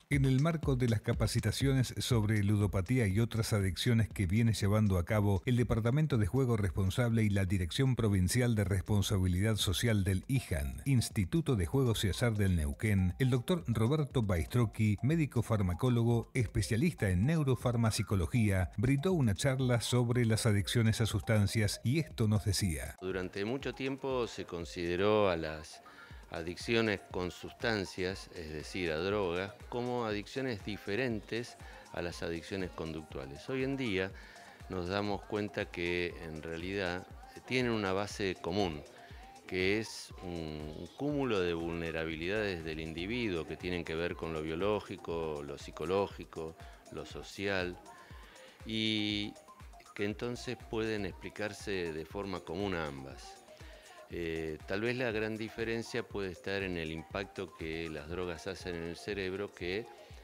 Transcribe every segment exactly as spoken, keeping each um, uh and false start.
En el marco de las capacitaciones sobre ludopatía y otras adicciones que viene llevando a cabo el Departamento de Juego Responsable y la Dirección Provincial de Responsabilidad Social del I J A N, Instituto de Juegos y Azar del Neuquén, el doctor Roberto Baistrocchi, médico farmacólogo, especialista en neurofarmacicología, brindó una charla sobre las adicciones a sustancias y esto nos decía. Durante mucho tiempo se consideró a las adicciones con sustancias, es decir, a drogas, como adicciones diferentes a las adicciones conductuales. Hoy en día nos damos cuenta que en realidad tienen una base común, que es un cúmulo de vulnerabilidades del individuo que tienen que ver con lo biológico, lo psicológico, lo social, y que entonces pueden explicarse de forma común a ambas. Eh, tal vez la gran diferencia puede estar en el impacto que las drogas hacen en el cerebro que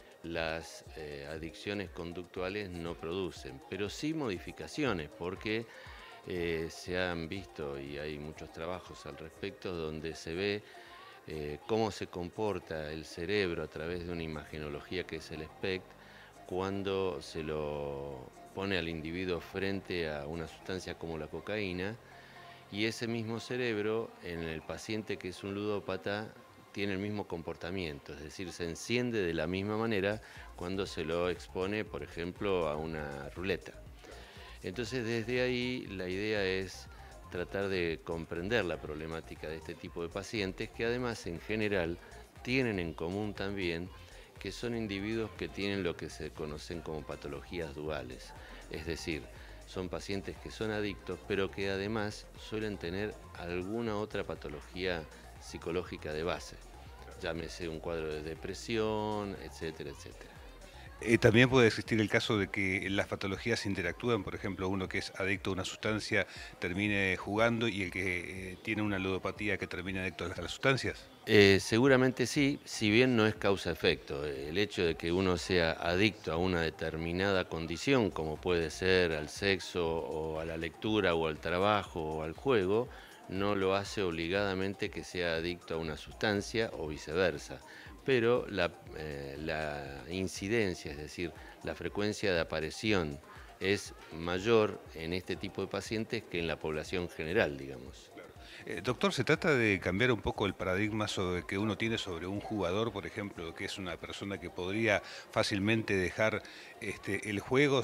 las eh, adicciones conductuales no producen, pero sí modificaciones, porque eh, se han visto y hay muchos trabajos al respecto donde se ve eh, cómo se comporta el cerebro a través de una imagenología que es el SPECT cuando se lo pone al individuo frente a una sustancia como la cocaína, y ese mismo cerebro en el paciente que es un ludópata tiene el mismo comportamiento, es decir, se enciende de la misma manera cuando se lo expone, por ejemplo, a una ruleta. Entonces, desde ahí la idea es tratar de comprender la problemática de este tipo de pacientes, que además en general tienen en común también que son individuos que tienen lo que se conocen como patologías duales, es decir, son pacientes que son adictos, pero que además suelen tener alguna otra patología psicológica de base, llámese un cuadro de depresión, etcétera, etcétera. Eh, también puede existir el caso de que las patologías interactúan, por ejemplo, uno que es adicto a una sustancia termine jugando y el que eh, tiene una ludopatía que termine adicto a las sustancias. Eh, seguramente sí, si bien no es causa-efecto. El hecho de que uno sea adicto a una determinada condición, como puede ser al sexo o a la lectura o al trabajo o al juego, no lo hace obligadamente que sea adicto a una sustancia o viceversa. Pero la, eh, la incidencia, es decir, la frecuencia de aparición es mayor en este tipo de pacientes que en la población general, digamos. Eh, doctor, ¿se trata de cambiar un poco el paradigma sobre que uno tiene sobre un jugador, por ejemplo, que es una persona que podría fácilmente dejar este, el juego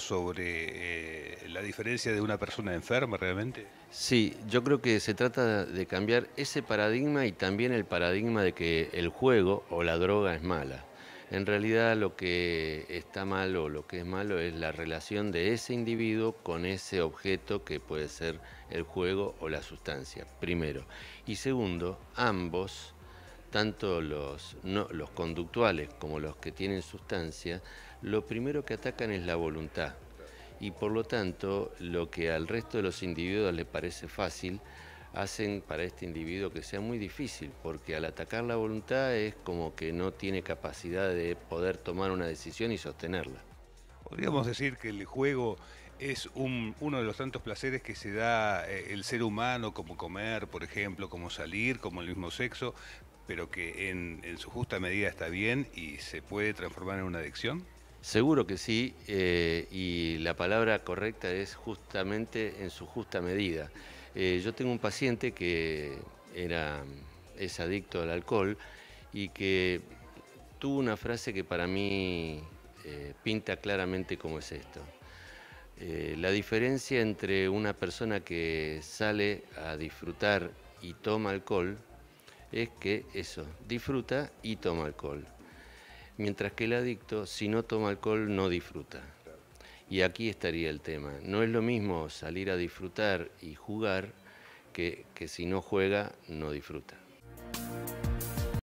sobre eh, la diferencia de una persona enferma realmente? Sí, yo creo que se trata de cambiar ese paradigma y también el paradigma de que el juego o la droga es mala. En realidad lo que está mal o lo que es malo es la relación de ese individuo con ese objeto que puede ser el juego o la sustancia, primero. Y segundo, ambos, tanto los, no, los conductuales como los que tienen sustancia, lo primero que atacan es la voluntad. Y por lo tanto, lo que al resto de los individuos les parece fácil, hacen para este individuo que sea muy difícil, porque al atacar la voluntad es como que no tiene capacidad de poder tomar una decisión y sostenerla. Podríamos decir que el juego es un, uno de los tantos placeres que se da eh, el ser humano, como comer, por ejemplo, como salir, como el mismo sexo, pero que en, en su justa medida está bien y se puede transformar en una adicción. Seguro que sí, eh, y la palabra correcta es justamente en su justa medida. Eh, yo tengo un paciente que era, es adicto al alcohol y que tuvo una frase que para mí eh, pinta claramente cómo es esto. Eh, la diferencia entre una persona que sale a disfrutar y toma alcohol es que eso, disfruta y toma alcohol. Mientras que el adicto, si no toma alcohol, no disfruta. Y aquí estaría el tema. No es lo mismo salir a disfrutar y jugar que, que si no juega, no disfruta.